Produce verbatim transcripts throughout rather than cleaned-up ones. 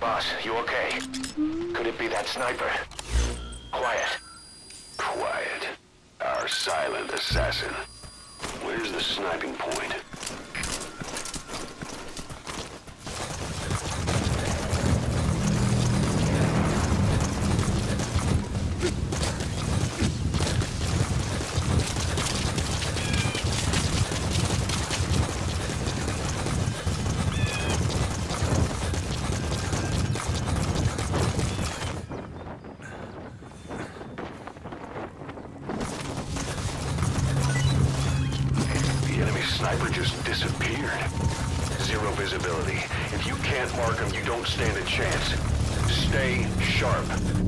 Boss, you okay? Could it be that sniper? Quiet. Quiet. Our silent assassin. Where's the sniping point? Sniper just disappeared. Zero visibility. If you can't mark him, you don't stand a chance. Stay sharp.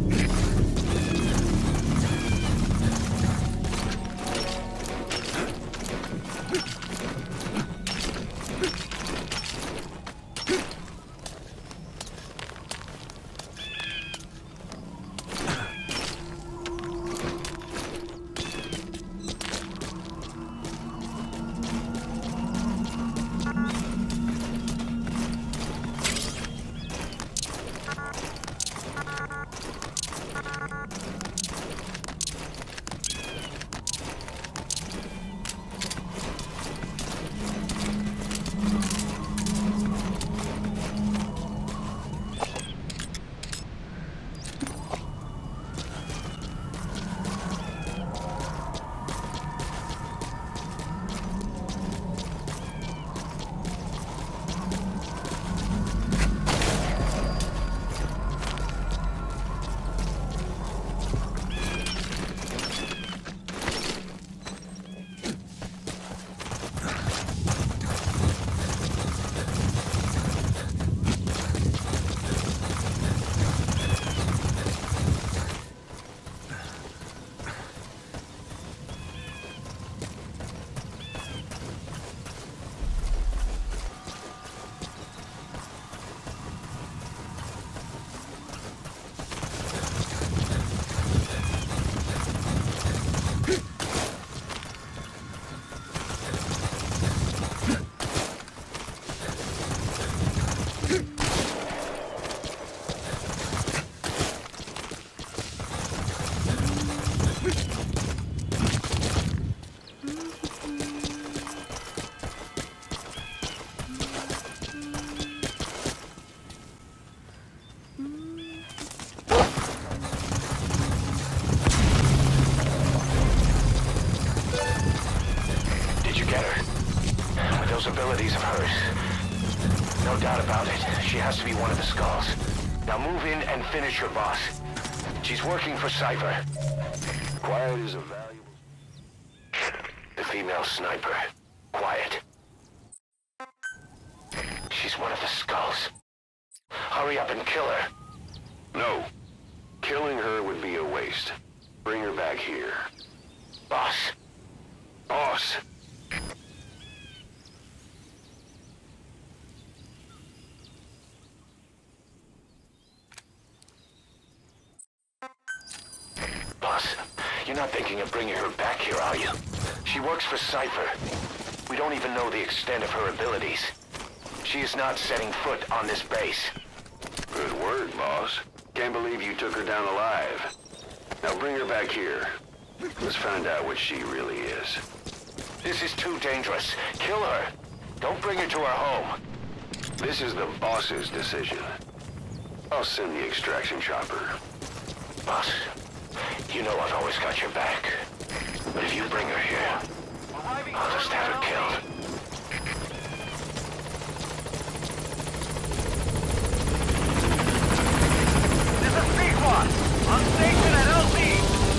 Abilities of hers. No doubt about it. She has to be one of the Skulls. Now move in and finish your boss. She's working for Cypher. Quiet is a valuable... The female sniper. Quiet. She's one of the Skulls. Hurry up and kill her. No. Killing her would be a waste. Bring her back here. Boss. Boss. You're not thinking of bringing her back here, are you? She works for Cypher. We don't even know the extent of her abilities. She is not setting foot on this base. Good word, boss. Can't believe you took her down alive. Now bring her back here. Let's find out what she really is. This is too dangerous. Kill her. Don't bring her to our home. This is the boss's decision. I'll send the extraction chopper. Boss. You know I've always got your back. But if you bring her here, I'll just have her killed. This is Pequod! On station at L Z!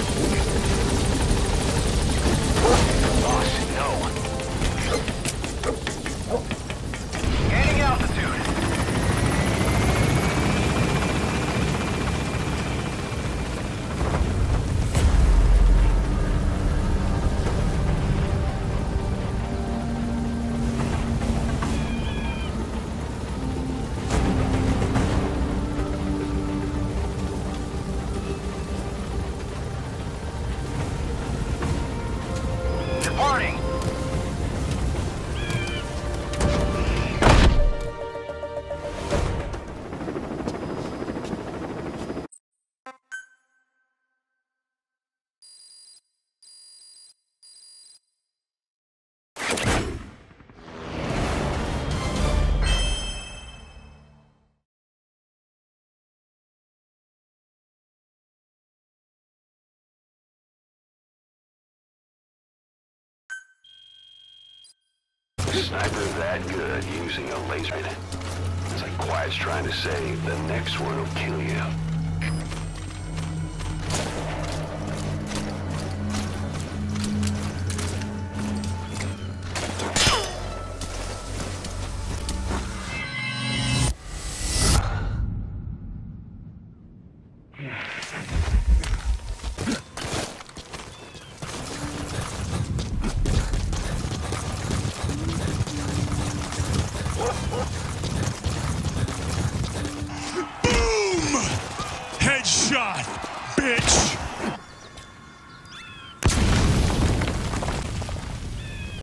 Boss, no. Gaining altitude. Sniper that good using a laser. It's like Quiet's trying to say, the next one will kill you. Headshot, bitch!